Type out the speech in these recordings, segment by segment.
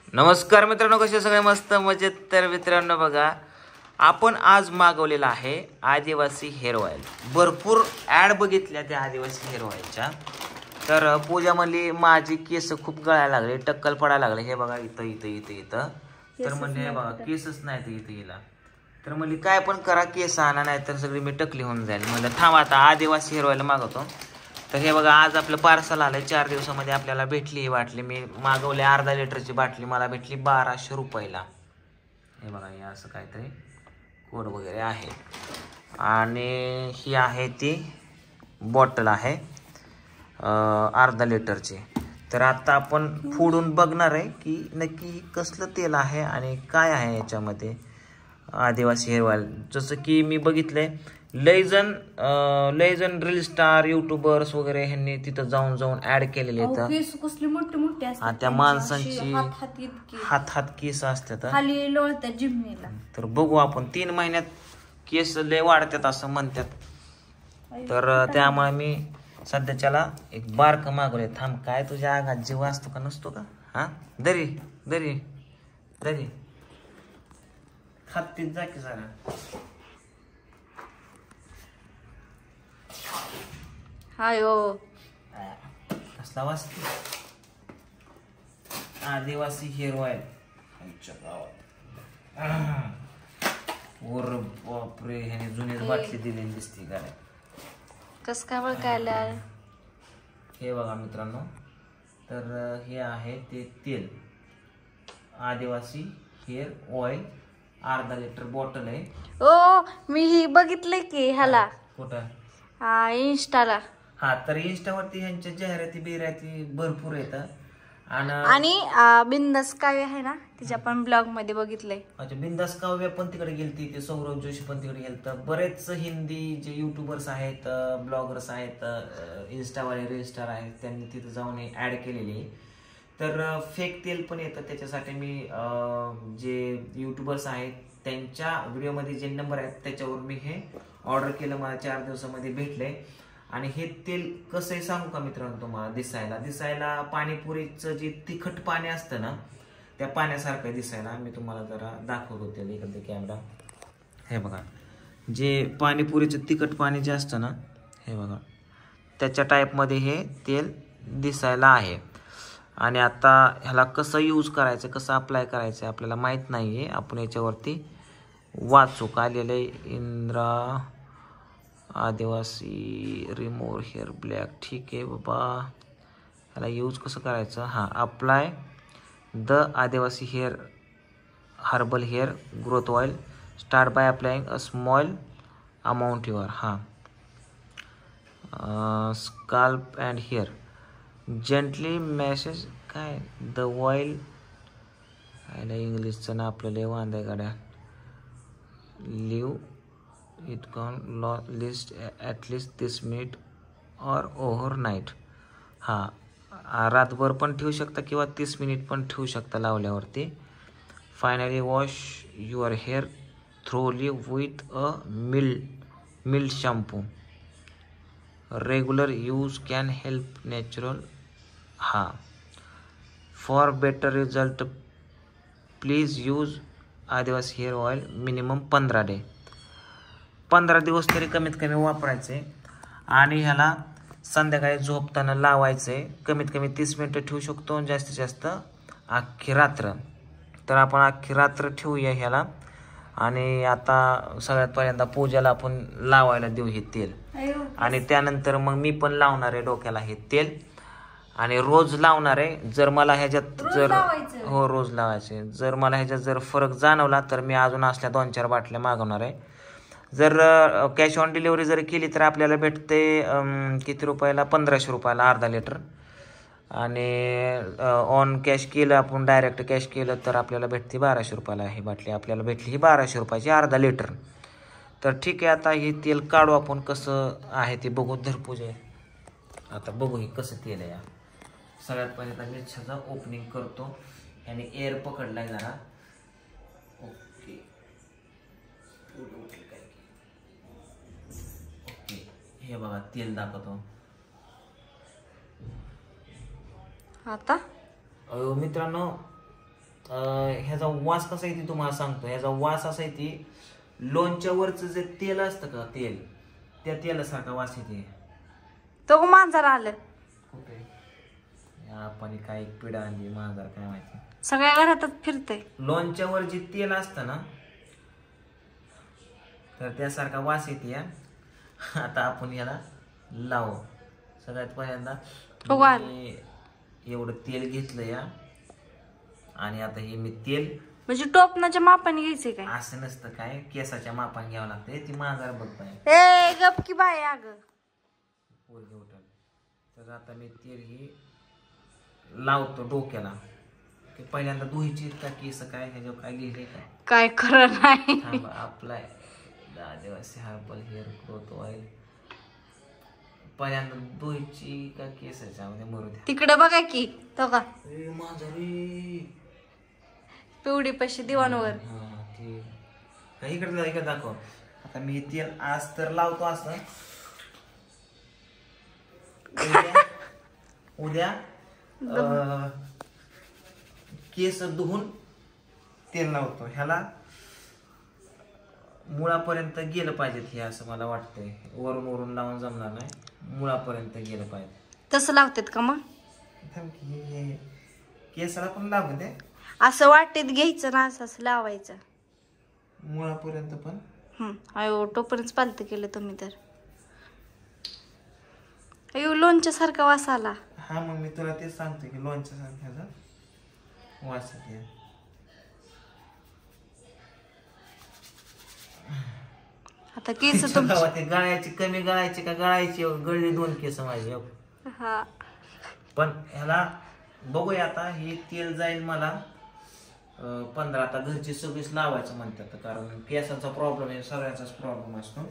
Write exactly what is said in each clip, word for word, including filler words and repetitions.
नमस्कार मित्रांनो, कसे सगळे मस्त मजेत. तर मित्रांनो बघा, आपण आज मागवलेला आहे आदिवासी हेअर ऑइल. भरपूर ॲड बघितल्या त्या आदिवासी हेअर ऑइलच्या. तर पूजा म्हणली माझी केस खूप गळायला लागले, टक्कल पडायला लागले. हे बघा इथं इथं इथं इथं तर म्हणले हे बघा केसच नाही तर इथं गेला. तर म्हणली काय पण करा, केस आणा नाही तर सगळी मी टकली होऊन जाईल. म्हणलं थांब आता आदिवासी हेअर ऑइल मागवतो. तर हे बघा आज आपलं पार्सल आलंय. चार दिवसामध्ये आपल्याला भेटली ही बाटली. मी मागवली अर्धा लिटरची बाटली, मला भेटली बाराशे रुपयाला. हे बघा हे असं काहीतरी कोड वगैरे आहे. आणि ही आहे ती बॉटल आहे अर्धा लिटरची. तर आता आपण फोडून बघणार आहे की नक्की कसलं तेल आहे आणि काय आहे याच्यामध्ये आदिवासी हेअर ऑइल. जसं की मी बघितलंय लयजण लयजण रील स्टार युट्यूबर्स वगैरे ह्यांनी तिथं जाऊन जाऊन ऍड केलेले आहेत. त्या माणसांची हात हात केस असतात. तर बघू आपण, तीन महिन्यात केस लय वाढतात असं म्हणतात. तर त्यामुळे मी सध्याच्याला एक बारक मागवले. थांब, काय तुझ्या आगात जीव असतो का नसतो का? हा दरी दरी दरी खातीत जा की जरा. हायो कसला वाजते आदिवासी हेअर ऑइल आमच्या गावात. वर बापरे, ह्याने जुनीच बाटली दिलेली दिसते गाड्या. कस काय बघायला. हे बघा मित्रांनो, तर हे आहे ते तेल आदिवासी हेअर ऑइल अर्धा लिटर बॉटल आहे. ओ मी ही बघितलंय की ह्याला कुठं? हा इंस्टाला. हा तर इंस्टावरती ह्यांच्या जाहिराती बिराती भरपूर येतात. आणि बिंदास काव्य आहे ना, तिच्या पण ब्लॉग मध्ये बघितलंय. अच्छा, बिंदास काव्य पण तिकडे गेलती, ते सौरभ जोशी पण तिकडे गेलत. बरेच हिंदी जे युट्यूबर्स आहेत, ब्लॉगर्स आहेत, इन्स्टावाले रील स्टार आहेत, त्यांनी तिथं जाऊन ऍड केलेली. तर फेक तेल पण येतं. त्याच्यासाठी मी जे युट्यूबर्स आहेत त्यांच्या व्हिडिओमध्ये जे नंबर आहेत त्याच्यावर मी हे ऑर्डर केलं. मला चार दिवसामध्ये भेटले. आणि हे तेल कसं आहे सांगू का मित्रांनो तुम्हाला? दिसायला दिसायला पाणीपुरीचं जे तिखट पाणी असतं ना, त्या पाण्यासारखं दिसायला. मी तुम्हाला जरा दाखवतो तेल इकडे कॅमेरा. हे बघा, जे पाणीपुरीचं तिखट पाणी जे असतं ना, हे बघा त्याच्या टाईपमध्ये हे तेल दिसायला आहे. आणि आता ह्याला कसं यूज करायचं, कसं अप्लाय करायचं आपल्याला माहीत नाही आहे. आपण याच्यावरती वाचू का आलेलं आहे, इंद्रा आदिवासी रिमूव्ह हेअर ब्लॅक. ठीक आहे बाबा, ह्याला यूज कसं करायचं? हां, apply the Adivasi hair herbal hair growth oil. Start by applying a small amount your. हां, scalp and hair gently massage. काय द ऑइल, याला इंग्लिशचं ना आपल्याला वांद्या गाड्या. लिव्ह इट कॉन लॉ लिस्ट ॲटलिस्ट तीस मिनिट और ओव्हर नाईट. हां, रातभर पण ठेवू शकता किंवा तीस मिनिट पण ठेवू शकता लावल्यावरती. Finally wash your hair thoroughly with a mild mild shampoo. Regular use can help natural. हां, for better result please use Adivasi hair oil minimum पंधरा डे. पंधरा दिवस तरी कमीत कमी वापरायचे. आणि ह्याला संध्याकाळी झोपताना लावायचे. कमीत कमी तीस मिनिटं ठेवू शकतो, जास्तीत जास्त अख्खी रात्र. तर आपण अख्खी रात्र ठेवूया ह्याला. आणि आता सगळ्यात पहिल्यांदा पूजाला आपण लावायला देऊ हे तेल. आणि त्यानंतर मग मी पण लावणार आहे डोक्याला हे तेल. आणि रोज लावणार आहे. जर मला ह्याच्यात जर हो रोज लावायचे, जर मला ह्याच्यात जर फरक जाणवला तर मी अजून असल्या दोन चार बाटल्या मागवणार आहे. जर कॅश ऑन डिलिव्हरी जर केली तर आपल्याला भेटते किती रुपयाला? पंधराशे रुपयाला अर्धा लिटर. आणि ऑन कॅश केलं आपण, डायरेक्ट कॅश केलं तर आपल्याला भेटते बाराशे रुपयाला. ही बाटली आपल्याला भेटली ही बाराशे रुपयाची अर्धा लिटर. तर ठीक आहे, आता हे तेल काढू आपण. कसं आहे ते बघू. धरपूजे आता बघू हे कसं तेल आहे. सगळ्यात पहिले तर मी ह्याचं ओपनिंग करतो. याने एअर पकडलाय जरा. ओके ओके, हे बघा तेल दाखवतो. आता मित्रांनो ह्याचा वास कसा आहे ती तुम्हाला सांगतो. ह्याचा वास असा आहे ती लोणच्या वरच जे तेल असतं का तेल, त्या तेलासारखा वास येते. तो मांजर आलं कुठे आपण काय पिढा आणली मांजर काय माहिती. सगळ्या घरातच फिरतय. लोणच्यावर जे तेल असतं ना तर त्यासारखा वास येते. आता आपण याला लावू. सगळ्यात पहिल्यांदा मी एवढं तेल घेतलं या आणि आता हे मी तेल म्हणजे टोपणाच्या मापाने घ्यायचे काय? असं नसतं काय, केसाच्या मापाने घ्यावं लागतंय. ती मांजर बघ पाहिजे. ए गप की बाय अग पोरगी उठल. तर आता मी तेल हे लावतो डोक्याला. की पहिल्यांदा धुईची का केस काय ह्याच्यावर काय लिहिले काय काय खरं नाही. अप्लाय आदिवासी हर्बल हेअर ग्रोथ ऑइल. पहिल्यांदा धुईची का केसाच्या म्हणजे मरू द्या. तिकडे बघा की तो का मांजरी पिवडी पशी दिवाणवर. इकडे इकडे दाखव. आता मी तेल आज तर लावतो असं. उद्या उद्या केस धुवून तेल लावतो. ह्याला मुळापर्यंत गेलं पाहिजे हे असं मला वाटतंय. वरून वरून लावून जमणार नाही, मुळापर्यंत गेलं पाहिजे. तसं लावतात का मग? केसाला पण लागू दे. असं वाटेत घ्यायचं ना, असं असं लावायचं मुळापर्यंत पण. हम्म अयो तोपर्यंत पालत केलं तुम्ही तर. अयो लोणच्या सारखा वास आला. हा मग मी तुला तेच सांगतो की लोणच्या सारख्याचा वास येते. आता केस तुमची गळायची कमी गळायची का गळायची गळली दोन केस माझे. हा पण ह्याला बघूया आता. हे तेल जाईल मला पंधरा. आता घरची सगळीच लावायचं म्हणतात कारण केसांचा प्रॉब्लेम आहे, सगळ्यांचाच प्रॉब्लेम असतो.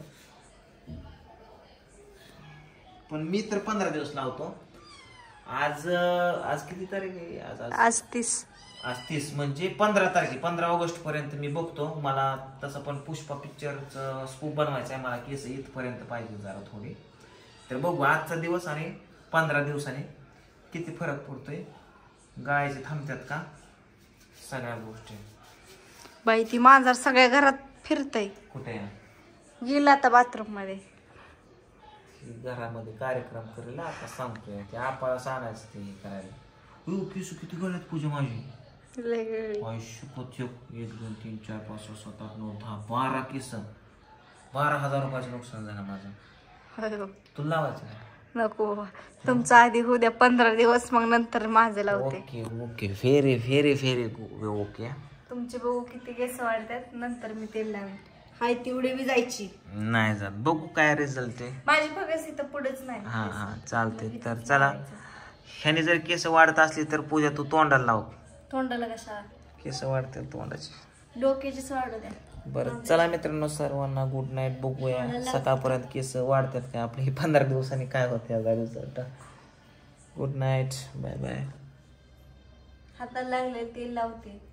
पण मी तर पंधरा दिवस लावतो. आज आज किती तारीख आहे? आज आज तीस. आज तीस म्हणजे पंधरा तारखे पंधरा ऑगस्ट पर्यंत मी बघतो. मला तसं पण पुष्पा पिक्चरचं स्कूप बनवायचं आहे. मला केस इथपर्यंत पाहिजे जरा थोडी. तर बघू आजचा दिवस आणि पंधरा दिवसांनी किती फरक पडतोय. गाळायचे थांबतात का सगळ्या गोष्टी. बाई ती मांजर सगळ्या घरात फिरतय. कुठे गेला आता बाथरूम मध्ये. घरामध्ये कार्यक्रम करेल आता सांगतोय. ते आपल्याला सांगायचं ते करायला. केस किती गळ्यात पूजा माझी. एक दोन तीन चार पाच सहा सात आठ नऊ दहा बारा केस. बारा हजार रुपयाचं नुकसान झालं माझं. तुला लावायचं नको तुमचं आधी होऊ द्या पंधरा दिवस, मग नंतर माझं लावते. ओके ओके फेरे फेरे फेरे ओके. तुमचे बघू किती केस वाढतात, नंतर मी तेल लावेन. हाय तेवढी बी जायची नाही जात. बघू काय रिझल्ट आहे. माझी फगस इथं पुढेच नाही. हा हा चालते. तर चला ह्याने जर केस वाढत असली तर पूजा तू तोंडाला लाव. तोंडाला कशा केस वाढते तोंडाची, डोक्याचीच वाढू द्या. बरं चला मित्रांनो सर्वांना गुड नाईट. बघूया सकाळपर्यंत केस वाढतात काय आपले पंधरा दिवसांनी काय होते याचा result. Good night bye bye. हाताला लागले तेल लावते.